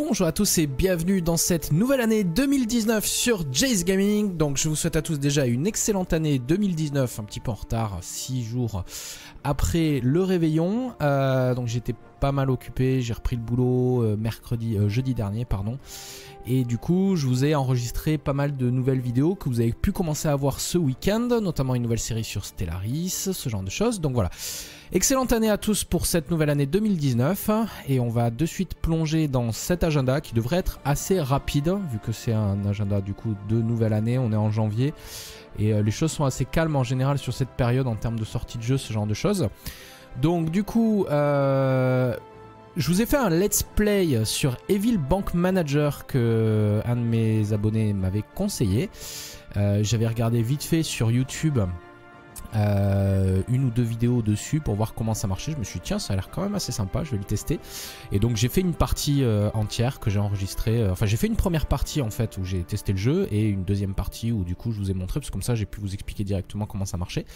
Bonjour à tous et bienvenue dans cette nouvelle année 2019 sur Jay's Gaming. Donc je vous souhaite à tous déjà une excellente année 2019, un petit peu en retard, 6 jours après le réveillon. Donc j'étais pas mal occupé, j'ai repris le boulot jeudi dernier pardon. Et du coup je vous ai enregistré pas mal de nouvelles vidéos que vous avez pu commencer à voir ce week-end, notamment une nouvelle série sur Stellaris, ce genre de choses. Donc voilà. Excellente année à tous pour cette nouvelle année 2019 et on va de suite plonger dans cet agenda qui devrait être assez rapide vu que c'est un agenda du coup de nouvelle année, on est en janvier et les choses sont assez calmes en général sur cette période en termes de sortie de jeu, ce genre de choses. Donc du coup je vous ai fait un let's play sur Evil Bank Manager que un de mes abonnés m'avait conseillé. J'avais regardé vite fait sur YouTube une ou deux vidéos dessus pour voir comment ça marchait. Je me suis dit tiens, ça a l'air quand même assez sympa, je vais le tester. Et donc j'ai fait une partie entière que j'ai enregistrée, enfin j'ai fait une première partie en fait où j'ai testé le jeu et une deuxième partie où du coup je vous ai montré, parce que comme ça j'ai pu vous expliquer directement comment ça marchait.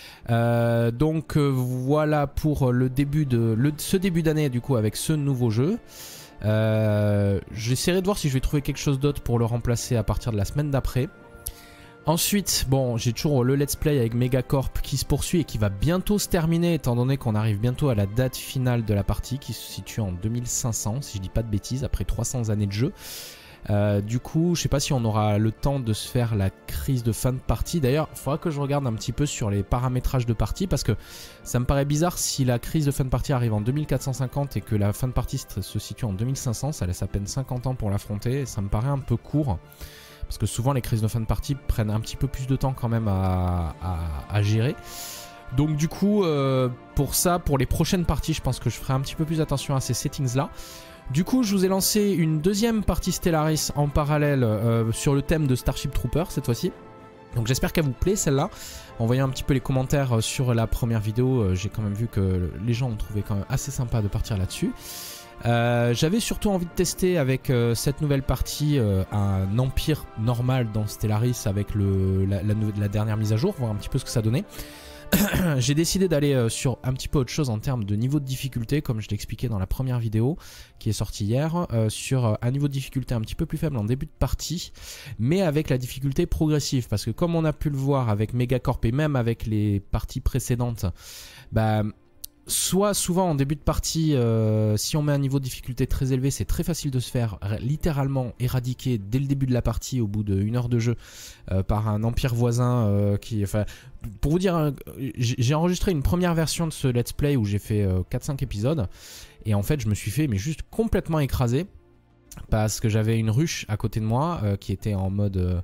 Donc voilà pour ce début d'année du coup avec ce nouveau jeu. J'essaierai de voir si je vais trouver quelque chose d'autre pour le remplacer à partir de la semaine d'après. Ensuite, bon, j'ai toujours le let's play avec Megacorp qui se poursuit et qui va bientôt se terminer étant donné qu'on arrive bientôt à la date finale de la partie qui se situe en 2500 si je dis pas de bêtises, après 300 années de jeu. Du coup, je sais pas si on aura le temps de se faire la crise de fin de partie. D'ailleurs, il faudra que je regarde un petit peu sur les paramétrages de partie parce que ça me paraît bizarre si la crise de fin de partie arrive en 2450 et que la fin de partie se situe en 2500, ça laisse à peine 50 ans pour l'affronter et ça me paraît un peu court. Parce que souvent les crises de fin de partie prennent un petit peu plus de temps quand même à gérer. Donc du coup, pour ça, pour les prochaines parties, je pense que je ferai un petit peu plus attention à ces settings-là. Du coup, je vous ai lancé une deuxième partie Stellaris en parallèle sur le thème de Starship Troopers cette fois-ci. Donc j'espère qu'elle vous plaît celle-là. En voyant un petit peu les commentaires sur la première vidéo, j'ai quand même vu que les gens ont trouvé quand même assez sympa de partir là-dessus. J'avais surtout envie de tester avec cette nouvelle partie un empire normal dans Stellaris avec la dernière mise à jour, voir un petit peu ce que ça donnait. J'ai décidé d'aller sur un petit peu autre chose en termes de niveau de difficulté, comme je l'ai expliqué dans la première vidéo qui est sortie hier, sur un niveau de difficulté un petit peu plus faible en début de partie, mais avec la difficulté progressive, parce que comme on a pu le voir avec Megacorp et même avec les parties précédentes, bah soit souvent en début de partie, si on met un niveau de difficulté très élevé, c'est très facile de se faire littéralement éradiquer dès le début de la partie au bout d'une heure de jeu par un empire voisin qui... Enfin, pour vous dire, j'ai enregistré une première version de ce let's play où j'ai fait 4-5 épisodes et en fait je me suis fait mais juste complètement écraser parce que j'avais une ruche à côté de moi qui était en mode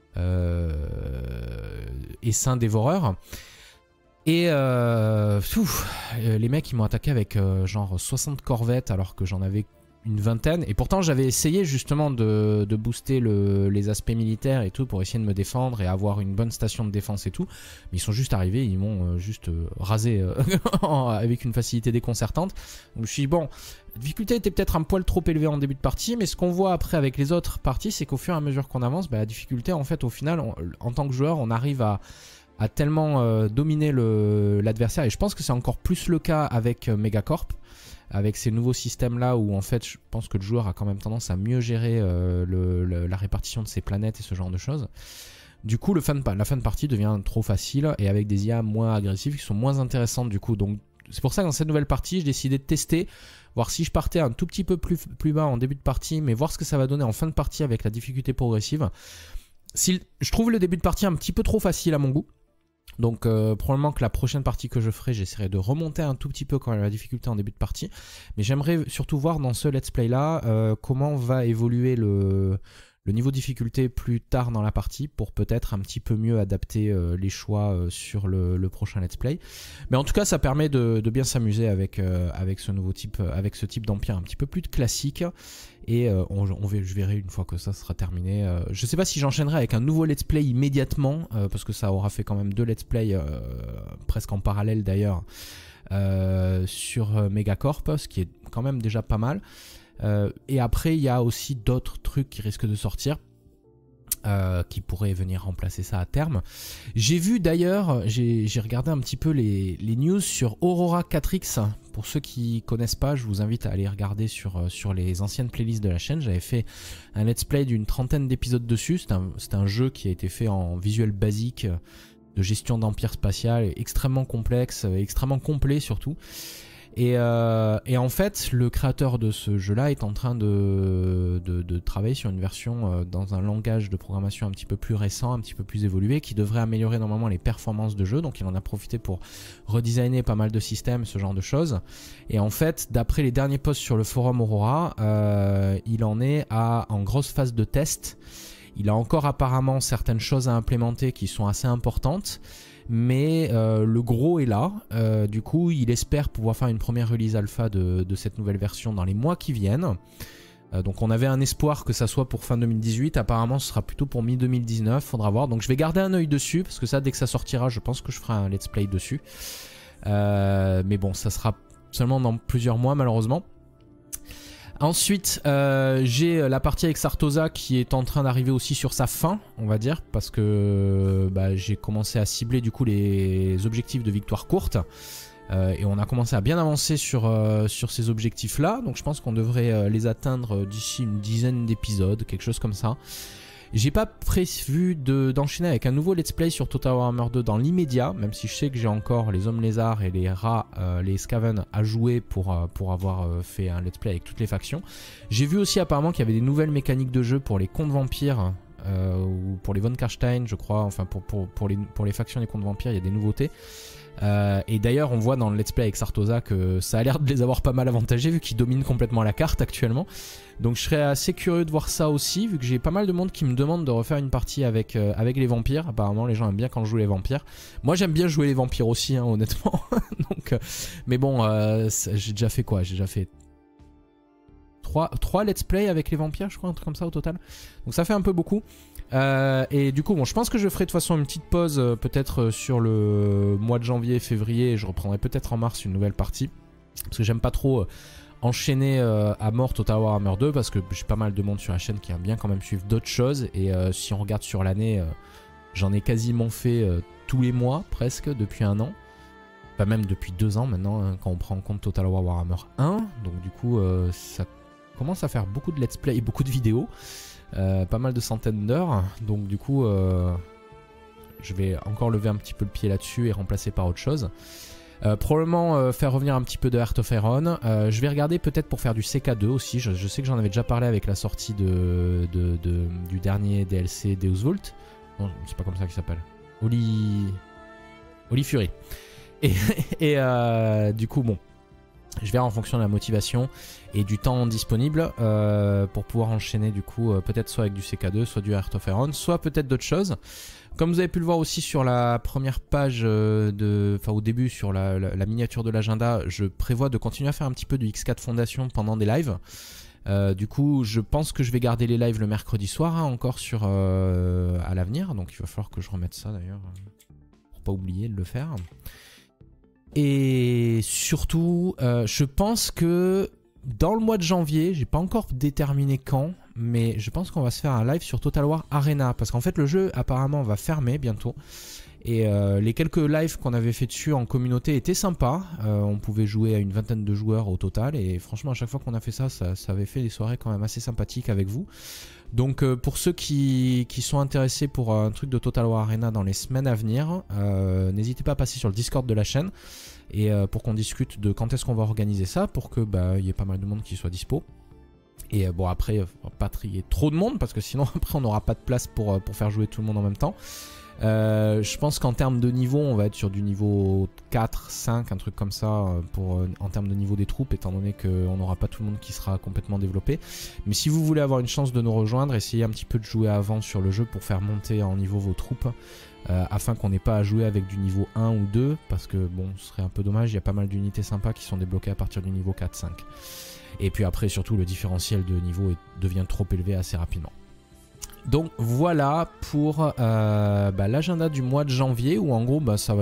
essaim dévoreur. Et les mecs ils m'ont attaqué avec genre 60 corvettes alors que j'en avais une vingtaine. Et pourtant j'avais essayé justement de booster les aspects militaires et tout pour essayer de me défendre et avoir une bonne station de défense et tout. Mais ils sont juste arrivés, ils m'ont juste rasé avec une facilité déconcertante. Donc je me suis dit bon, la difficulté était peut-être un poil trop élevée en début de partie, mais ce qu'on voit après avec les autres parties c'est qu'au fur et à mesure qu'on avance, bah, la difficulté en fait au final, en tant que joueur on arrive à tellement dominer l'adversaire, et je pense que c'est encore plus le cas avec Megacorp, avec ces nouveaux systèmes là où en fait je pense que le joueur a quand même tendance à mieux gérer la répartition de ses planètes et ce genre de choses. Du coup la fin de partie devient trop facile et avec des IA moins agressives qui sont moins intéressantes du coup. Donc c'est pour ça que dans cette nouvelle partie j'ai décidé de tester, voir si je partais un tout petit peu plus bas en début de partie, mais voir ce que ça va donner en fin de partie avec la difficulté progressive. Je trouve le début de partie un petit peu trop facile à mon goût. Donc probablement que la prochaine partie que je ferai, j'essaierai de remonter un tout petit peu quand même la difficulté en début de partie. Mais j'aimerais surtout voir dans ce let's play là comment va évoluer le niveau de difficulté plus tard dans la partie pour peut-être un petit peu mieux adapter les choix sur le prochain let's play. Mais en tout cas ça permet de bien s'amuser avec ce type d'empire un petit peu plus classique. Et je verrai une fois que ça sera terminé. Je sais pas si j'enchaînerai avec un nouveau let's play immédiatement, parce que ça aura fait quand même 2 let's play presque en parallèle d'ailleurs sur Megacorp, ce qui est quand même déjà pas mal. Et après il y a aussi d'autres trucs qui risquent de sortir. qui pourrait venir remplacer ça à terme. J'ai vu d'ailleurs, j'ai regardé un petit peu les news sur Aurora 4X. Pour ceux qui connaissent pas, je vous invite à aller regarder sur les anciennes playlists de la chaîne. J'avais fait un let's play d'une trentaine d'épisodes dessus. C'est un jeu qui a été fait en visuel basique de gestion d'empire spatial, extrêmement complexe, extrêmement complet surtout. Et en fait, le créateur de ce jeu-là est en train de travailler sur une version dans un langage de programmation un petit peu plus récent, un petit peu plus évolué, qui devrait améliorer normalement les performances de jeu. Donc il en a profité pour redesigner pas mal de systèmes, ce genre de choses. Et en fait, d'après les derniers posts sur le forum Aurora, il en est en grosse phase de test. Il a encore apparemment certaines choses à implémenter qui sont assez importantes. Mais le gros est là, du coup il espère pouvoir faire une première release alpha de cette nouvelle version dans les mois qui viennent. Donc on avait un espoir que ça soit pour fin 2018, apparemment ce sera plutôt pour mi-2019, faudra voir. Donc je vais garder un œil dessus, parce que ça dès que ça sortira je pense que je ferai un let's play dessus. Mais bon, ça sera seulement dans plusieurs mois malheureusement. Ensuite, j'ai la partie avec Sartosa qui est en train d'arriver aussi sur sa fin, on va dire, parce que j'ai commencé à cibler du coup les objectifs de victoire courte. Et on a commencé à bien avancer sur ces objectifs-là, donc je pense qu'on devrait les atteindre d'ici une dizaine d'épisodes, quelque chose comme ça. J'ai pas prévu d'enchaîner avec un nouveau let's play sur Total Warhammer 2 dans l'immédiat, même si je sais que j'ai encore les hommes lézards et les rats, les Skaven à jouer pour avoir fait un let's play avec toutes les factions. J'ai vu aussi apparemment qu'il y avait des nouvelles mécaniques de jeu pour les contes vampires, ou pour les Von Karstein je crois, enfin pour les factions des contes vampires il y a des nouveautés. Et d'ailleurs on voit dans le let's play avec Sartosa que ça a l'air de les avoir pas mal avantagés vu qu'ils dominent complètement la carte actuellement. Donc je serais assez curieux de voir ça aussi, vu que j'ai pas mal de monde qui me demande de refaire une partie avec les vampires. Apparemment les gens aiment bien quand je joue les vampires. Moi j'aime bien jouer les vampires aussi hein, honnêtement. Donc, mais bon, j'ai déjà fait quoi? J'ai déjà fait 3 let's play avec les vampires je crois, un truc comme ça au total. Donc ça fait un peu beaucoup. Et du coup bon, je pense que je ferai de toute façon une petite pause peut-être sur le mois de janvier, février, et je reprendrai peut-être en mars une nouvelle partie, parce que j'aime pas trop enchaîner à mort Total Warhammer 2, parce que j'ai pas mal de monde sur la chaîne qui aime bien quand même suivre d'autres choses, et si on regarde sur l'année, j'en ai quasiment fait tous les mois presque depuis un an, pas même depuis 2 ans maintenant hein, quand on prend en compte Total Warhammer 1, donc du coup ça commence à faire beaucoup de let's play, beaucoup de vidéos. Pas mal de centaines d'heures, donc du coup je vais encore lever un petit peu le pied là-dessus et remplacer par autre chose. Probablement faire revenir un petit peu de Heart of Iron. Je vais regarder peut-être pour faire du CK2 aussi. Je sais que j'en avais déjà parlé avec la sortie du dernier DLC Deus Vult. Non, c'est pas comme ça qu'il s'appelle. Holy Fury. Et du coup bon, je verrai en fonction de la motivation et du temps disponible pour pouvoir enchaîner du coup peut-être soit avec du CK2, soit du Heart of Iron, soit peut-être d'autres choses. Comme vous avez pu le voir aussi sur la première page, au début sur la miniature de l'agenda, je prévois de continuer à faire un petit peu du X4 Fondation pendant des lives. Du coup je pense que je vais garder les lives le mercredi soir hein, encore à l'avenir, donc il va falloir que je remette ça d'ailleurs pour pas oublier de le faire. Et surtout, je pense que dans le mois de janvier, j'ai pas encore déterminé quand, mais je pense qu'on va se faire un live sur Total War Arena, parce qu'en fait le jeu apparemment va fermer bientôt. Et les quelques lives qu'on avait fait dessus en communauté étaient sympas. On pouvait jouer à une vingtaine de joueurs au total, et franchement à chaque fois qu'on a fait ça, ça avait fait des soirées quand même assez sympathiques avec vous. Donc pour ceux qui sont intéressés pour un truc de Total War Arena dans les semaines à venir, n'hésitez pas à passer sur le Discord de la chaîne, et pour qu'on discute de quand est-ce qu'on va organiser ça, pour que y ait pas mal de monde qui soit dispo. Et bon après, pas trier trop de monde, parce que sinon après on n'aura pas de place pour faire jouer tout le monde en même temps. Je pense qu'en termes de niveau, on va être sur du niveau 4, 5, un truc comme ça, en termes de niveau des troupes, étant donné qu'on n'aura pas tout le monde qui sera complètement développé. Mais si vous voulez avoir une chance de nous rejoindre, essayez un petit peu de jouer avant sur le jeu pour faire monter en niveau vos troupes, afin qu'on n'ait pas à jouer avec du niveau 1 ou 2, parce que bon, ce serait un peu dommage, il y a pas mal d'unités sympas qui sont débloquées à partir du niveau 4, 5. Et puis après, surtout, le différentiel de niveau devient trop élevé assez rapidement. Donc voilà pour l'agenda du mois de janvier, où en gros ça va juste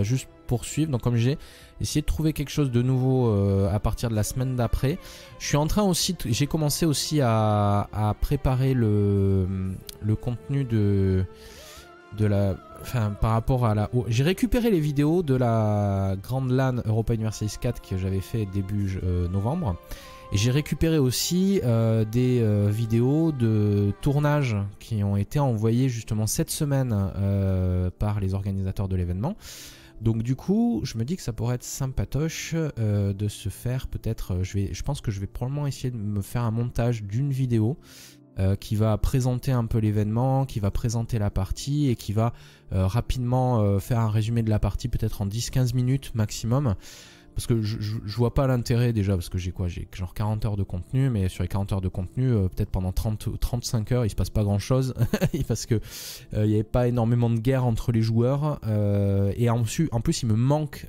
poursuivre. Donc comme j'ai essayé de trouver quelque chose de nouveau à partir de la semaine d'après. Je suis en train aussi, j'ai commencé aussi à préparer le contenu de la... Enfin, par rapport à la... J'ai récupéré les vidéos de la grande LAN Europa Universalis 4 que j'avais fait début novembre. Et j'ai récupéré aussi des vidéos de tournage qui ont été envoyées justement cette semaine par les organisateurs de l'événement. Donc du coup, je me dis que ça pourrait être sympatoche de se faire peut-être... je pense que je vais probablement essayer de me faire un montage d'une vidéo qui va présenter un peu l'événement, qui va présenter la partie et qui va rapidement faire un résumé de la partie peut-être en 10-15 minutes maximum. Parce que je vois pas l'intérêt déjà, parce que j'ai quoi? J'ai genre 40 heures de contenu, mais sur les 40 heures de contenu, peut-être pendant 30 ou 35 heures, il se passe pas grand chose. Parce que il n'y avait pas énormément de guerre entre les joueurs. Et en plus, il me manque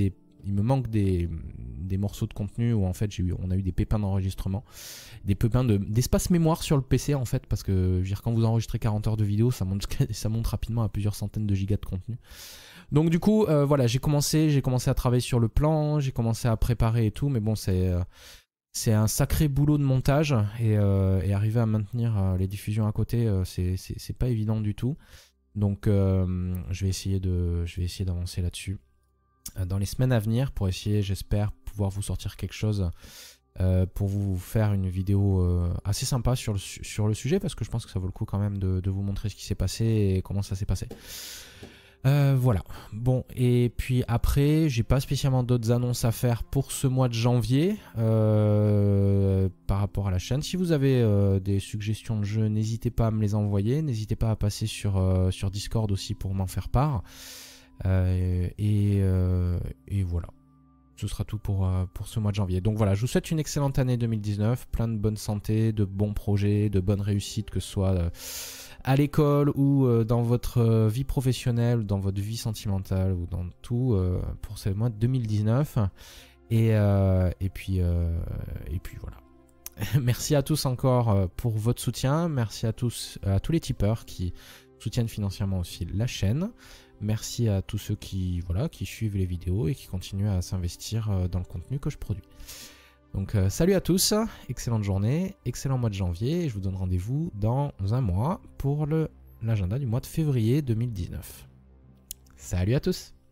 des morceaux de contenu où en fait on a eu des pépins d'enregistrement, des pépins d'espace mémoire sur le PC en fait, parce que je veux dire, quand vous enregistrez 40 heures de vidéo, ça monte rapidement à plusieurs centaines de gigas de contenu. Donc du coup, voilà, j'ai commencé à travailler sur le plan, j'ai commencé à préparer et tout, mais bon, c'est un sacré boulot de montage et arriver à maintenir les diffusions à côté, c'est pas évident du tout. Donc je vais essayer d'avancer là-dessus dans les semaines à venir pour essayer, j'espère, pouvoir vous sortir quelque chose pour vous faire une vidéo assez sympa sur le sujet, parce que je pense que ça vaut le coup quand même de vous montrer ce qui s'est passé et comment ça s'est passé. Voilà, bon, et puis après j'ai pas spécialement d'autres annonces à faire pour ce mois de janvier par rapport à la chaîne. Si vous avez des suggestions de jeux, n'hésitez pas à me les envoyer, n'hésitez pas à passer sur Discord aussi pour m'en faire part. Et voilà, ce sera tout pour ce mois de janvier. Donc voilà, je vous souhaite une excellente année 2019, plein de bonne santé, de bons projets, de bonnes réussites, que ce soit à l'école ou dans votre vie professionnelle, dans votre vie sentimentale ou dans tout pour ce mois de 2019. Et puis voilà. Merci à tous encore pour votre soutien. Merci à tous les tipeurs qui soutiennent financièrement aussi la chaîne. Merci à tous ceux qui suivent les vidéos et qui continuent à s'investir dans le contenu que je produis. Donc salut à tous, excellente journée, excellent mois de janvier, et je vous donne rendez-vous dans un mois pour l'agenda du mois de février 2019. Salut à tous!